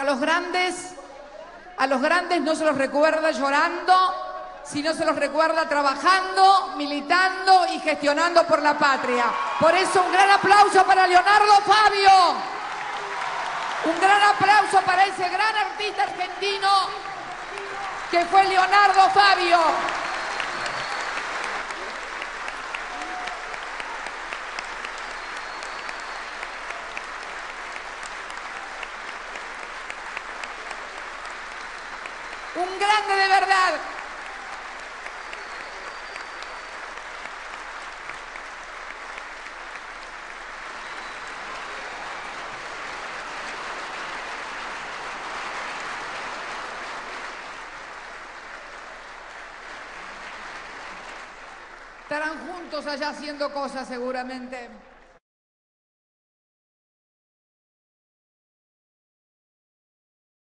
A los grandes no se los recuerda llorando, sino se los recuerda trabajando, militando y gestionando por la patria. Por eso un gran aplauso para Leonardo Fabio. Un gran aplauso para ese gran artista argentino que fue Leonardo Fabio. Un grande de verdad. Estarán juntos allá haciendo cosas seguramente.